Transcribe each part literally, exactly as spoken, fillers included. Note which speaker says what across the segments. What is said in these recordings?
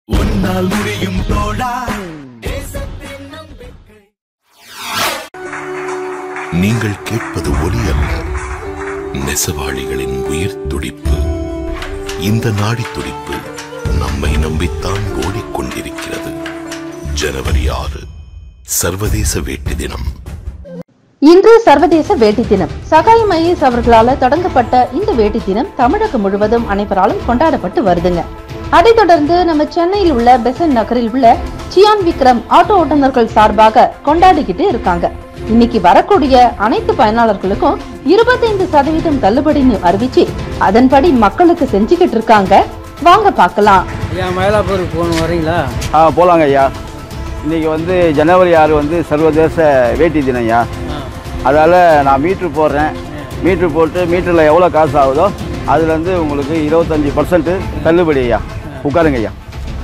Speaker 1: உன்னால் முடியும் தோழா.
Speaker 2: நீங்கள் கேட்பது ஒலி அல்ல, நெசவாளிகளின் உயிர் துடிப்பு. இந்த நாடி துடிப்பு நம்மை நம்பித்தான் ஓடிக்கொண்டிருக்கிறது. ஜனவரி ஆறு சர்வதேச வேட்டி தினம்.
Speaker 3: இன்று சர்வதேச வேட்டி தினம். சகாயம் ஐஏஎஸ் அவர்களால் தொடங்கப்பட்ட இந்த வேட்டி தினம் தமிழகம் முழுவதும் அனைவராலும் கொண்டாடப்பட்டு வருதுங்க. அதைத் தொடர்ந்து நம்ம சென்னையில் உள்ள பெசன்ட் நகரில் உள்ள சியான் விக்ரம் ஆட்டோ ஓட்டுநர்கள் சார்பாக கொண்டாடிக்கிட்டு இருக்காங்க. இன்னைக்கு வரக்கூடிய அனைத்து பயனாளர்களுக்கும் இருபத்தைந்து சதவீதம் தள்ளுபடின்னு அறிவிச்சு அதன்படி மக்களுக்கு செஞ்சுக்கிட்டு இருக்காங்க. வாங்க பார்க்கலாம்.
Speaker 4: மயிலாப்பூருக்கு போகணும், வரீங்களா?
Speaker 5: ஆ போகலாங்க ஐயா. இன்றைக்கி வந்து ஜனவரி ஆறு வந்து சர்வதேச வேட்டி தினம் ஐயா. அதால் நான் மீட்ரு போடுறேன். மீட்ரு போட்டு மீட்டரில் எவ்வளோ காசு ஆகுதோ அதுலேருந்து உங்களுக்கு இருபத்தஞ்சி பர்சன்ட்டு தள்ளுபடி ஐயா. உட்காருங்க ஐயா.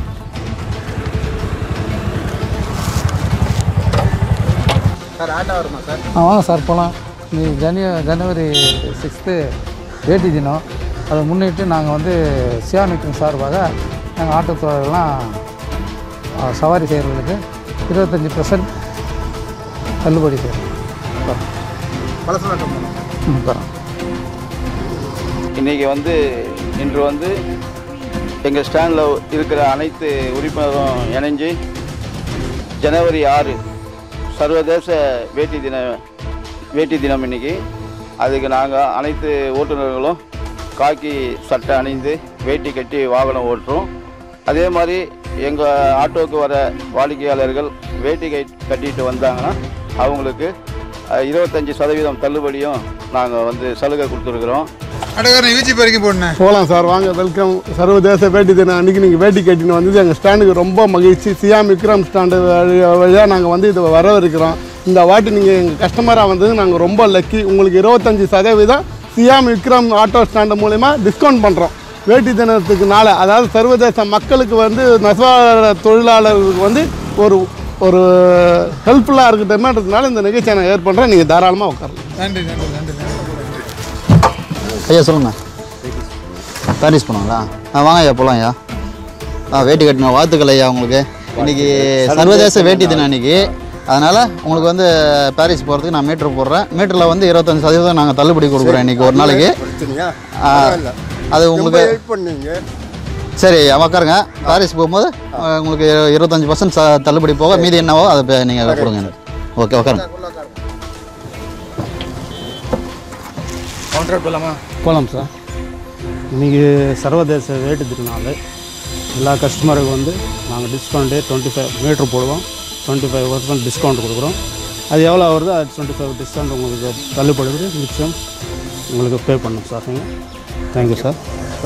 Speaker 4: சார் ஆட்டோ வருமா சார்?
Speaker 6: ஆ வாங்க சார் போகலாம். இன்னைக்கு ஜனி ஜனவரி சிக்ஸ்த்து வேட்டி தினம். அதை முன்னிட்டு நாங்கள் வந்து சியான் விக்ரம் சார்பாக நாங்கள் ஆட்டோ தொழிலெலாம் சவாரி செய்கிறவங்களுக்கு இருபத்தஞ்சி பர்சன்ட் தள்ளுபடி செய்கிறோம்.
Speaker 5: இன்றைக்கி வந்து இன்று வந்து எங்கள் ஸ்டாண்டில் இருக்கிற அனைத்து உறுப்பினரும் இணைஞ்சு ஜனவரி ஆறு சர்வதேச வேட்டி தின வேட்டி தினம் இன்றைக்கி. அதுக்கு நாங்கள் அனைத்து ஓட்டுநர்களும் காக்கி சட்டை அணிந்து வேட்டி கட்டி வாகனம் ஓட்டுறோம். அதே மாதிரி எங்கள் ஆட்டோவுக்கு வர வாடிக்கையாளர்கள் வேட்டி கை கட்டிட்டு வந்தாங்கன்னா அவங்களுக்கு இருபத்தஞ்சி சதவீதம் தள்ளுபடியும் நாங்கள் வந்து சலுகை கொடுத்துருக்குறோம்.
Speaker 7: அடகாரன் யூஜி வரைக்கும் போடணும்.
Speaker 8: போகலாம் சார், வாங்க. வெல்கம். சர்வதேச வேட்டி தினம் அன்றைக்கி நீங்கள் வேட்டி கட்டின்னு வந்து எங்கள் ஸ்டாண்டுக்கு ரொம்ப மகிழ்ச்சி. சியான் விக்ரம் ஸ்டாண்டு வழியாக நாங்கள் வந்து இது வரவிருக்கிறோம். இந்த வாட்டி நீங்கள் எங்கள் கஸ்டமராக வந்தது நாங்கள் ரொம்ப லக்கி. உங்களுக்கு இருபத்தஞ்சி சதவீதம் சியான் விக்ரம் ஆட்டோ ஸ்டாண்டு மூலிமா டிஸ்கவுண்ட் பண்ணுறோம் வேட்டி தினத்துக்கு நாளை. அதாவது சர்வதேச மக்களுக்கு வந்து நெசவாள தொழிலாளர்களுக்கு வந்து ஒரு ஒரு ஹெல்ப்ஃபுல்லாக இருக்கட்டும்ன்றதுனால இந்த நிகழ்ச்சியை நான் ஏற்படுறேன். நீங்கள் தாராளமாக உட்காரலாம்.
Speaker 7: நன்றி நன்றி நன்றி நன்றி.
Speaker 9: ஐயா சொல்லுங்கள். பாரிஸ் போனாங்களா? ஆ வாங்க ஐயா, போகலாம் ஐயா. ஆ வேட்டி கட்டணும். வாழ்த்துக்கள் ஐயா உங்களுக்கு. இன்றைக்கி சர்வதேச வேட்டி தினம் இன்றைக்கி. அதனால் உங்களுக்கு வந்து பாரிஸ் போகிறதுக்கு நான் மீட்ரு போடுறேன். மீட்டரில் வந்து இருபத்தஞ்சி சதவீதம் நாங்கள் தள்ளுபடி கொடுக்குறோம் இன்றைக்கி ஒரு நாளைக்கு. அது உங்களுக்கு சரி ஐயா, உட்காருங்க. பாரிஸ் போகும்போது உங்களுக்கு இருபத்தஞ்சி பர்சன்ட் ச தள்ளுபடி போக மீதி என்னவோ அதை நீங்கள் கொடுங்க எனக்கு. ஓகே, உட்காருங்க.
Speaker 4: கவுண்டர் போகலாமா?
Speaker 8: போகலாம் சார். இன்றைக்கி சர்வதேச வேட்டி திருநாள். எல்லா கஸ்டமருக்கும் வந்து நாங்கள் டிஸ்கவுண்ட்டு டுவெண்ட்டி ஃபைவ் மீட்ரு போடுவோம். டுவெண்ட்டி ஃபைவ் பர்சன்ட் டிஸ்கவுண்ட் கொடுக்குறோம். அது எவ்வளோ வருதோ அது டுவெண்ட்டி ஃபைவ் டிஸ்கவுண்ட் உங்களுக்கு தள்ளுபடி மிச்சம் உங்களுக்கு பே பண்ணணும் சார். நீங்கள் தேங்க்யூ சார்.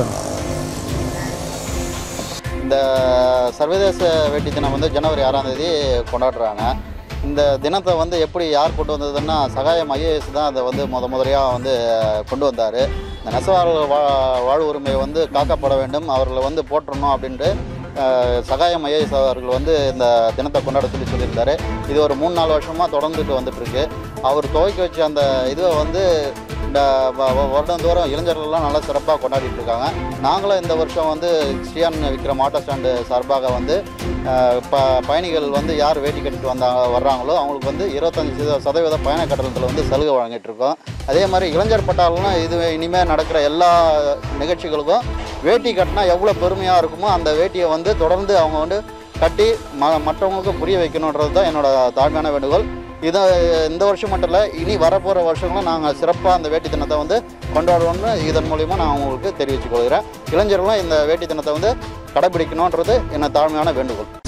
Speaker 9: இந்த சர்வதேச வேட்டி தினம் வந்து ஜனவரி ஆறாம் தேதி கொண்டாடுறாங்க. இந்த தினத்தை வந்து எப்படி யார் கொண்டு வந்ததுன்னா சகாயம் ஐஏஎஸ் தான் அதை வந்து முத முதலையாக வந்து கொண்டு வந்தார். இந்த நெசவாளர்கள் வா வாழ் உரிமையை வந்து காக்கப்பட வேண்டும், அவர்களை வந்து போற்றணும் அப்படின்ட்டு சகாயம் ஐஏஎஸ் அவர்கள் வந்து இந்த தினத்தை கொண்டாட சொல்லி சொல்லியிருந்தார். இது ஒரு மூணு நாலு வருஷமாக தொடர்ந்துட்டு வந்துட்டுருக்கு. அவர் துவக்கி வச்ச அந்த இதை வந்து இந்த வருடந்தோறும் இளைஞர்கள்லாம் நல்லா சிறப்பாக கொண்டாடிட்டு இருக்காங்க. நாங்களும் இந்த வருஷம் வந்து சியான் விக்ரம் ஆட்டோ ஸ்டாண்டு சார்பாக வந்து ப பயணிகள் வந்து யார் வேட்டி கட்டிட்டு வந்தாங்க வர்றாங்களோ அவங்களுக்கு வந்து இருபத்தஞ்சி சதவீத பயண கட்டணத்தில் வந்து சலுகை வழங்கிட்டு இருக்கோம். அதே மாதிரி இளைஞர் பட்டாளம்னா இது இனிமேல் நடக்கிற எல்லா நிகழ்ச்சிகளுக்கும் வேட்டி கட்டினா எவ்வளோ பெருமையாக இருக்குமோ அந்த வேட்டியை வந்து தொடர்ந்து அவங்க வந்து கட்டி ம மற்றவங்களுக்கு புரிய வைக்கணுன்றது தான் என்னோடய தாழ்மையான வேண்டுகோள். இதை இந்த வருஷம் மட்டும் இல்லை, இனி வரப்போகிற வருஷங்களும் நாங்கள் சிறப்பாக அந்த வேட்டி தினத்தை வந்து கொண்டாடுவோம்னு இதன் மூலிமா நான் உங்களுக்கு தெரிவித்துக் கொள்கிறேன். இளைஞர்களும் இந்த வேட்டி தினத்தை வந்து கடைபிடிக்கணுன்றது என்ன தாழ்மையான வேண்டுகோள்.